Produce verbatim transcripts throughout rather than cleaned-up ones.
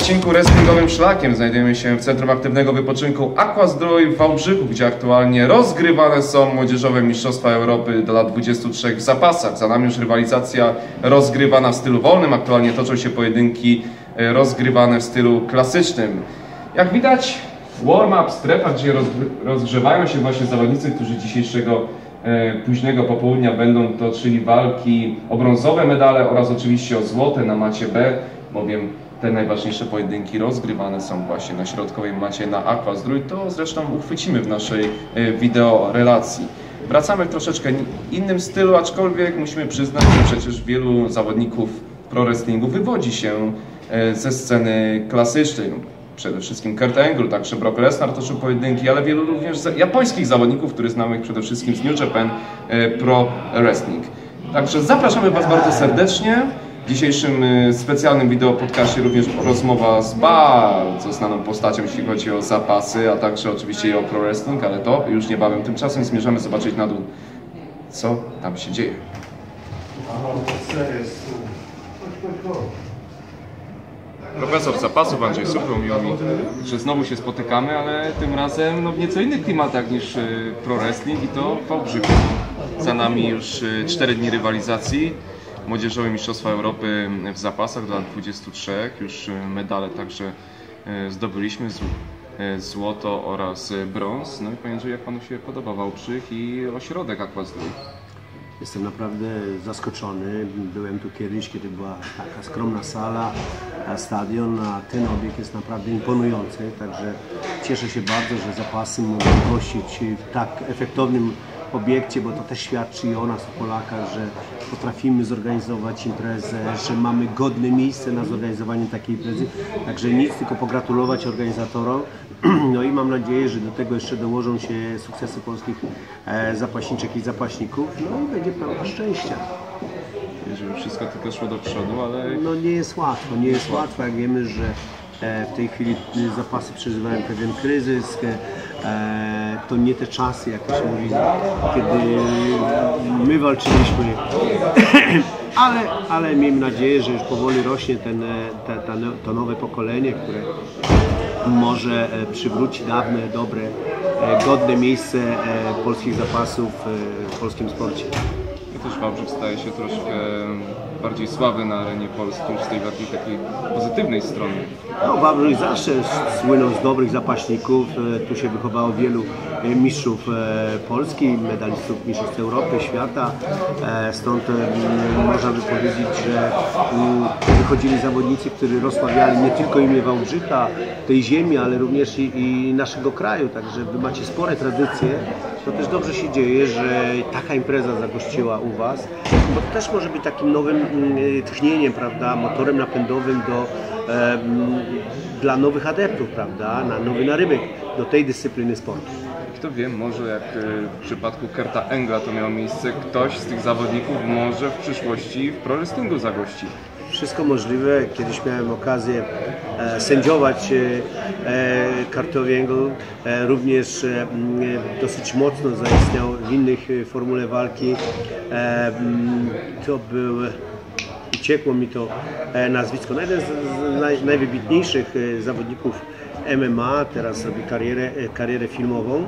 odcinku wrestlingowym szlakiem znajdujemy się w Centrum Aktywnego Wypoczynku Aqua Zdrój w Wałbrzychu, gdzie aktualnie rozgrywane są młodzieżowe Mistrzostwa Europy do lat dwudziestu trzech w zapasach. Za nami już rywalizacja rozgrywana w stylu wolnym. Aktualnie toczą się pojedynki rozgrywane w stylu klasycznym. Jak widać, warm-up, strefa, gdzie rozgrzewają się właśnie zawodnicy, którzy dzisiejszego e, późnego popołudnia będą toczyli walki o brązowe medale oraz oczywiście o złote na macie B, bowiem te najważniejsze pojedynki rozgrywane są właśnie na środkowej macie na Aqua Zdrój. To zresztą uchwycimy w naszej e, wideo relacji. Wracamy w troszeczkę innym stylu, aczkolwiek musimy przyznać, że przecież wielu zawodników pro wrestlingu wywodzi się e, ze sceny klasycznej. Przede wszystkim Kurt Angle, także Brock Lesnar toczył pojedynki, ale wielu również japońskich zawodników, których znamy przede wszystkim z New Japan Pro Wrestling. Także zapraszamy Was bardzo serdecznie. W dzisiejszym specjalnym wideo podcaście również rozmowa z bardzo znaną postacią, jeśli chodzi o zapasy, a także oczywiście i o pro wrestling, ale to już niebawem. Tymczasem zmierzamy zobaczyć na dół, co tam się dzieje. Profesor zapasów Andrzej Suchro, miło mi, że znowu się spotykamy, ale tym razem no, w nieco innych klimatach niż pro wrestling i to w Wałbrzychu. Za nami już cztery dni rywalizacji, młodzieżowe Mistrzostwa Europy w zapasach do lat dwudziestu trzech, już medale także zdobyliśmy, złoto oraz brąz. No i Panie Andrzeju, jak Panu się podoba Wałbrzych i ośrodek Aqua Zdrój? Jestem naprawdę zaskoczony. Byłem tu kiedyś, kiedy była taka skromna sala, stadion, a ten obiekt jest naprawdę imponujący. Także cieszę się bardzo, że zapasy mogą gościć w tak efektownym obiekcie, bo to też świadczy o nas, o Polakach, że potrafimy zorganizować imprezę, że mamy godne miejsce na zorganizowanie takiej imprezy. Także nic, tylko pogratulować organizatorom. No i mam nadzieję, że do tego jeszcze dołożą się sukcesy polskich zapaśniczek i zapaśników. No i będzie pełna szczęścia. Żeby wszystko tylko szło do przodu, ale... No nie jest łatwo, nie jest łatwo, jak wiemy, że w tej chwili zapasy przeżywają pewien kryzys. To nie te czasy, jak to się mówi, kiedy my walczyliśmy, ale, ale miejmy nadzieję, że już powoli rośnie ten, te, te, to nowe pokolenie, które może przywróci dawne, dobre, godne miejsce polskich zapasów w polskim sporcie. Też Wałbrzych staje się troszkę bardziej sławy na arenie polskiej, z tej bardziej takiej pozytywnej strony. No, Wałbrzych zawsze słynął z dobrych zapaśników. Tu się wychowało wielu mistrzów Polski, medalistów mistrzostw Europy, świata. Stąd można by powiedzieć, że wychodzili zawodnicy, którzy rozsławiali nie tylko imię Wałbrzycha, tej ziemi, ale również i, i naszego kraju. Także wy macie spore tradycje. To też dobrze się dzieje, że taka impreza zagościła u Was, bo to też może być takim nowym tchnieniem, prawda, motorem napędowym do, e, dla nowych adeptów, prawda, na nowy narybek do tej dyscypliny sportu. Kto wie, może jak w przypadku Kurta Angla to miało miejsce, ktoś z tych zawodników może w przyszłości w pro wrestlingu zagości. Wszystko możliwe. Kiedyś miałem okazję e, sędziować e, Kurtowi Angle. E, również e, dosyć mocno zaistniał w innych formule walki. E, to był, uciekło mi to e, nazwisko, no jeden z, z naj, najwybitniejszych e, zawodników M M A, teraz robi karierę, e, karierę filmową.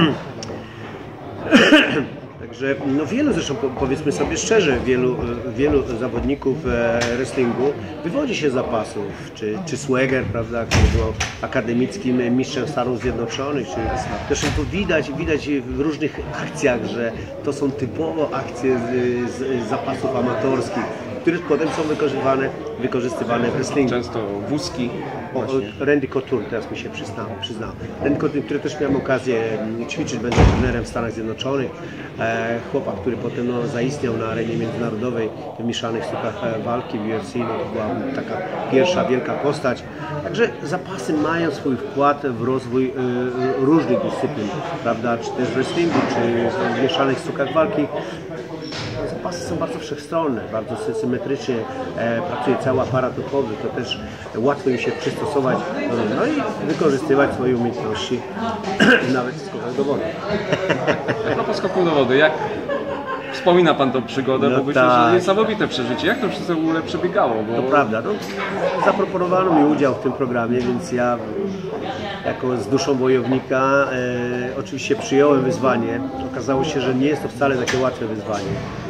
Także no wielu, zresztą powiedzmy sobie szczerze, wielu, wielu zawodników wrestlingu wywodzi się z zapasów, czy, czy Swagger, prawda, który był akademickim mistrzem Stanów Zjednoczonych, czy zresztą to widać, widać w różnych akcjach, że to są typowo akcje z, z zapasów amatorskich, które potem są wykorzystywane, wykorzystywane w wrestlingu. Często wózki. O, Randy Couture, teraz mi się przyznał. przyznał. Randy Couture, który też miałem okazję ćwiczyć, będąc trenerem w Stanach Zjednoczonych. E, chłopak, który potem no, zaistniał na arenie międzynarodowej w mieszanych sztukach walki w U F C. No, to była taka pierwsza wielka postać. Także zapasy mają swój wkład w rozwój e, różnych dyscyplin, prawda? Czy też w wrestlingu, czy w mieszanych sztukach walki. Zapasy są bardzo wszechstronne, bardzo symetrycznie e, pracuje cały aparat ruchowy, to też łatwo im się przystosować, no i wykorzystywać swoje umiejętności nawet w skokach do wody. No po skoku do wody, jak wspomina pan tą przygodę, No bo myślę, tak. że niesamowite przeżycie. Jak to wszystko w ogóle przebiegało? Bo... To prawda, no, zaproponowano mi udział w tym programie, więc ja jako z duszą wojownika e, oczywiście przyjąłem wyzwanie. Okazało się, że nie jest to wcale takie łatwe wyzwanie.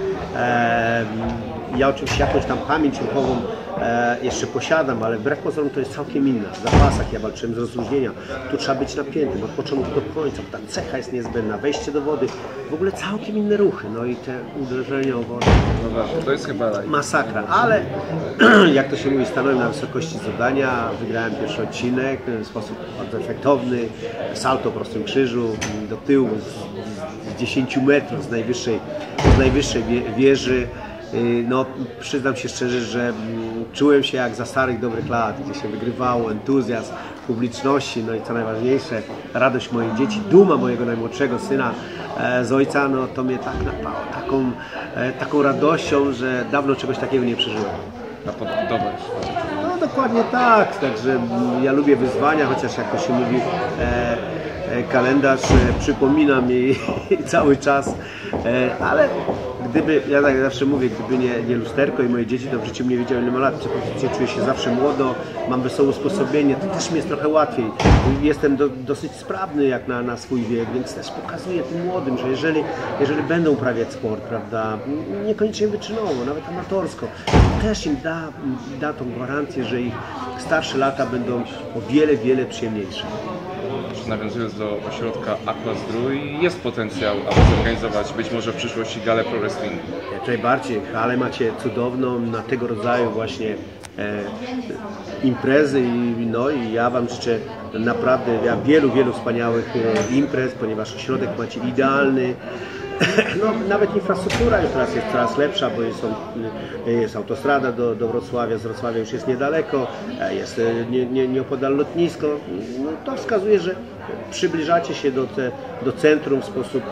E, ja oczywiście jakąś tam pamięć ruchową e, jeszcze posiadam, ale wbrew pozorom to jest całkiem inna. W zapasach ja walczyłem z rozluźnienia. Tu trzeba być napiętym od początku do końca. Ta cecha jest niezbędna, wejście do wody. W ogóle całkiem inne ruchy. No i te uderzenia o wodę. No, to jest chyba Masakra, ale jak to się mówi, stanąłem na wysokości zadania, wygrałem pierwszy odcinek w sposób bardzo efektowny, salto o prostym krzyżu, do tyłu z, z dziesięciu metrów z najwyższej, z najwyższej wie, wieży. No, przyznam się szczerze, że czułem się jak za starych dobrych lat, gdzie się wygrywało, entuzjazm publiczności, no i co najważniejsze, radość moich dzieci, duma mojego najmłodszego syna e, z ojca, no to mnie tak napało, taką, e, taką radością, że dawno czegoś takiego nie przeżyłem. na podbudować. No dokładnie tak, także ja lubię wyzwania, chociaż jak to się mówi, e, e, kalendarz e, przypomina mi cały czas, e, ale gdyby, ja tak zawsze mówię, gdyby nie, nie lusterko i moje dzieci, to w życiu nie wiedziałem ile ma lat, czuję się zawsze młodo, mam wesołe usposobienie, to też mi jest trochę łatwiej. Jestem do, dosyć sprawny jak na, na swój wiek, więc też pokazuję tym młodym, że jeżeli, jeżeli będą uprawiać sport, prawda, niekoniecznie wyczynowo, nawet amatorsko, też im da, da tą gwarancję, że ich starsze lata będą o wiele, wiele przyjemniejsze. Nawiązując do ośrodka Aquazdrój, jest potencjał, aby zorganizować być może w przyszłości galę pro wrestlingu. Jak najbardziej, ale macie cudowną na tego rodzaju właśnie e, imprezy i, no, i ja Wam życzę naprawdę ja wielu, wielu wspaniałych e, imprez, ponieważ ośrodek macie idealny. No, nawet infrastruktura już teraz jest coraz lepsza, bo jest, jest autostrada do, do Wrocławia, z Wrocławia już jest niedaleko, jest nie, nie, nieopodal lotnisko. No, to wskazuje, że przybliżacie się do, te, do centrum w sposób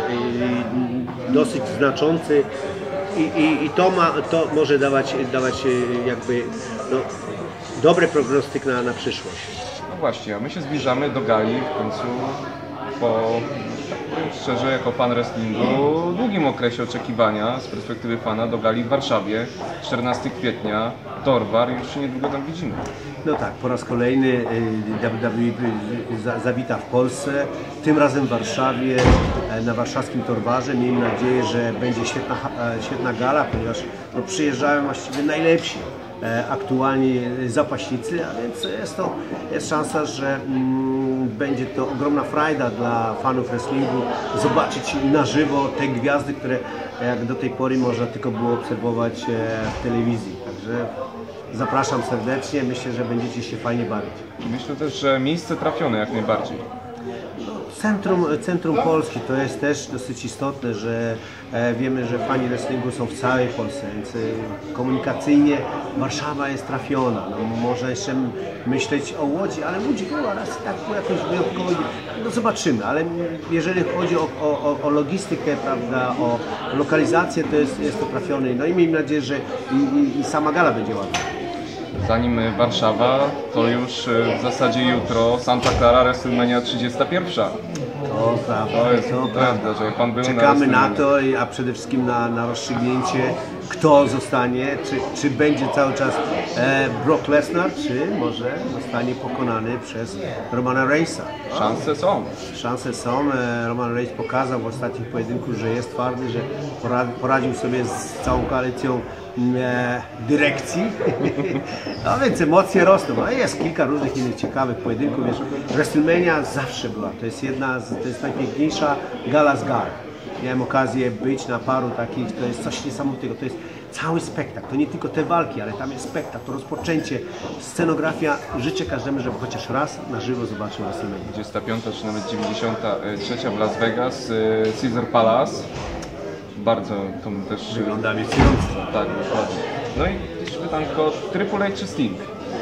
e, dosyć znaczący i, i, i to, ma, to może dawać, dawać jakby no, dobry prognostyk na, na przyszłość. No właśnie, a my się zbliżamy do gali w końcu po... Szczerze, jako fan wrestlingu, w długim okresie oczekiwania z perspektywy fana do gali w Warszawie, czternastego kwietnia, Torwar, już się niedługo tam widzimy. No tak, po raz kolejny W W E zawita w Polsce, tym razem w Warszawie, na warszawskim Torwarze. Miejmy nadzieję, że będzie świetna, świetna gala, ponieważ no, przyjeżdżają właściwie najlepsi aktualnie zapaśnicy, a więc jest to jest szansa, że mm, będzie to ogromna frajda dla fanów wrestlingu zobaczyć na żywo te gwiazdy, które jak do tej pory można tylko było obserwować w telewizji. Także zapraszam serdecznie, myślę, że będziecie się fajnie bawić. Myślę też, że miejsce trafione jak najbardziej. Centrum, centrum Polski to jest też dosyć istotne, że e, wiemy, że fani wrestlingu są w całej Polsce, więc e, komunikacyjnie Warszawa jest trafiona. No, można jeszcze myśleć o Łodzi, ale Łódź była raz tak było jakoś wyjątkowo, no zobaczymy, ale jeżeli chodzi o, o, o logistykę, prawda, o lokalizację, to jest, jest to trafione. No i miejmy nadzieję, że i, i, i sama gala będzie ładna. Zanim Warszawa, to już w zasadzie jutro Santa Clara WrestleMania trzydziesta pierwsza. To prawda, To jest to prawda, że pan był czekamy na, na to, a przede wszystkim na, na rozstrzygnięcie, kto zostanie, czy, czy będzie cały czas e, Brock Lesnar, czy może zostanie pokonany przez Romana Reignsa. Szanse są. Szanse są. E, Roman Reigns pokazał w ostatnim pojedynku, że jest twardy, że poradzi, poradził sobie z całą koalicją e, dyrekcji. No więc emocje rosną. No, jest kilka różnych innych ciekawych pojedynków. Wiesz, WrestleMania zawsze była. To jest jedna z, to jest najpiękniejsza gala z gal. Miałem okazję być na paru takich, to jest coś niesamowitego, to jest cały spektakl, to nie tylko te walki, ale tam jest spektakl, to rozpoczęcie, scenografia. Życzę każdemu, żeby chociaż raz na żywo zobaczył WrestleMania. dwudziesta piąta czy nawet dziewięćdziesiąta trzecia w Las Vegas, Caesar Palace. Bardzo to też... Wygląda obiecująco. Tak, dokładnie. No i też pytanko, Triple H czy Sting?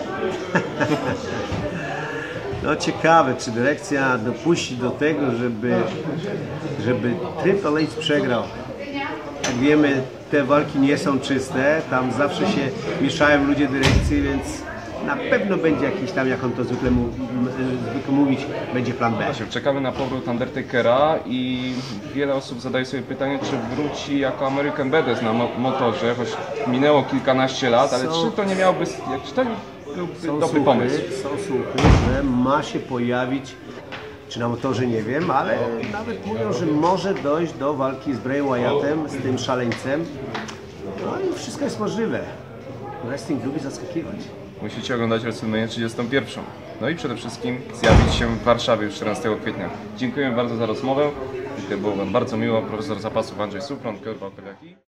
No ciekawe, czy dyrekcja dopuści do tego, żeby, żeby Triple H przegrał. Jak wiemy, te walki nie są czyste, tam zawsze się mieszają ludzie dyrekcji, więc na pewno będzie jakiś tam, jak on to zwykle, mu, zwykle mówić, będzie plan B. Właśnie, czekamy na powrót Undertakera i wiele osób zadaje sobie pytanie, czy wróci jako American Badass na mo motorze, choć minęło kilkanaście lat, ale Są- czy to nie miałby, jak, czy to byłby Są dobry słuchy, pomysł? są słuchy, że ma się pojawić, czy na motorze nie wiem, ale nawet mówią, że może dojść do walki z Bray Wyattem, z tym szaleńcem. No i wszystko jest możliwe. Wrestling lubi zaskakiwać. Musicie oglądać WrestleMania trzydziestą pierwszą. No i przede wszystkim zjawić się w Warszawie już czternastego kwietnia. Dziękuję bardzo za rozmowę. Było Wam bardzo miło. Profesor zapasów Andrzej Supron, Piotr Wałkowiak.